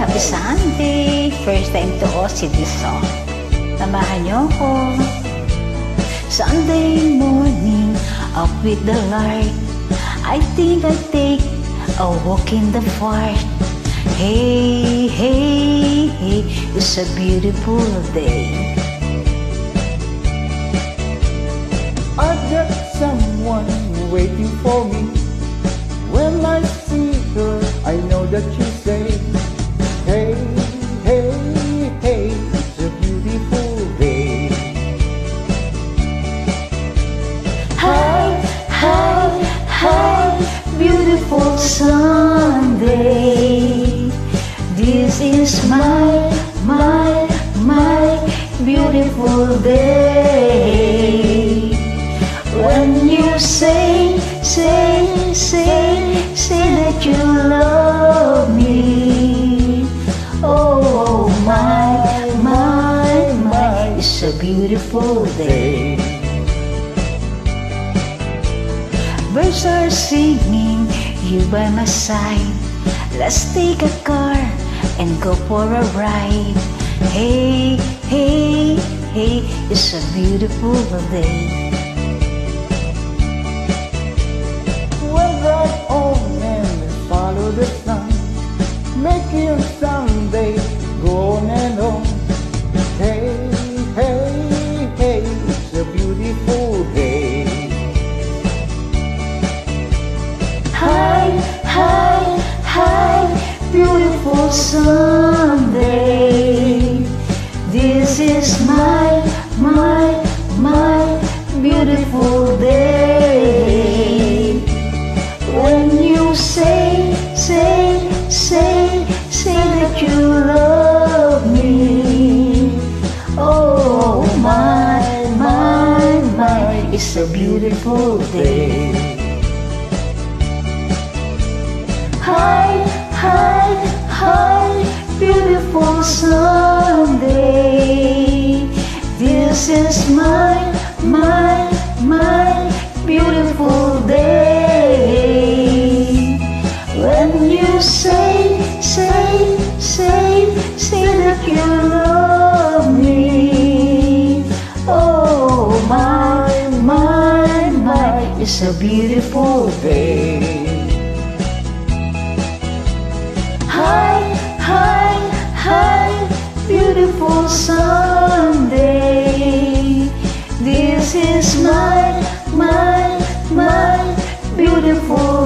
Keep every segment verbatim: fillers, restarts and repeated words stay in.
Happy Sunday! First time to all see this song. Samahan niyo ko. Sunday morning, up with the light, I think I take a walk in the park. Hey, hey, hey, it's a beautiful day. I've got someone waiting for me. When I see her, I know that she'll say, hey, hey, hey, it's a beautiful day. Hi, hi, hi, beautiful Sunday. This is my, my, my beautiful day. When you say, say, say, say that you love me. Oh, my, my, my, it's a beautiful day. Birds are singing, you by my side. Let's take a car and go for a ride. Hey, hey, hey, it's a beautiful day. Well, drive on and follow the sun. Make your Sunday go on and on. Hey, hey, hey, it's a beautiful day. Hi, hi, hi, beautiful Sunday. This is my, my, my beautiful day. When you say, say, say, say that you love me. Oh, my, my, my, it's a beautiful day. Hi, hi, hi, beautiful Sunday. This is my, my, my beautiful day. When you say, say, say, say that you love me. Oh, my, my, my, it's a beautiful day. Hi, hi, hi, beautiful Sunday. This is my, my, my beautiful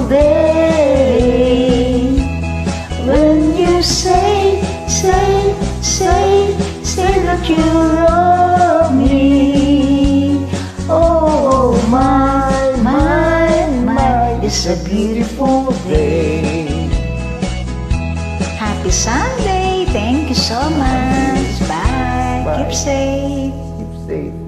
day. When you say, say, say, say that you love me. Oh, my, my, my, it's a beautiful day. Happy Sunday! Thank you so much. Bye. Bye. Keep safe. Keep safe.